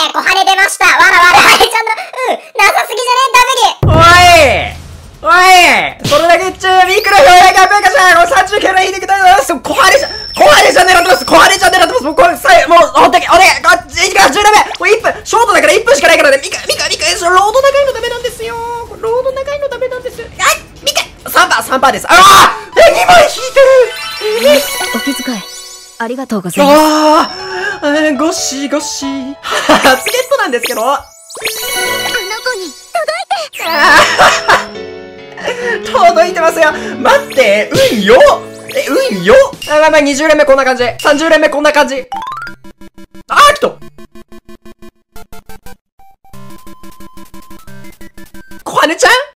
小羽出ました。わらわら。ちゃんと、なさすぎじゃねおいそれだけ言っちゃうよ。いくら表現が文化じゃん。30キャラ引いてきたよ。小羽ちゃん狙ってます。小羽ちゃん狙ってます。もうこれ、もう、ほんとに、お願い。10ダメ。もう1分。ショートだから1分しかないからね。ミカ、ロード長いのダメなんですよ。ロード長いのダメなんです。ミカ !3 パーです。2枚引いてるお気遣い、ありがとうございます。 ゴシゴシ。初ゲットなんですけど。 あの子に届いてますよ。待って、運よ。運よ。20連目こんな感じ。30連目こんな感じ。来た。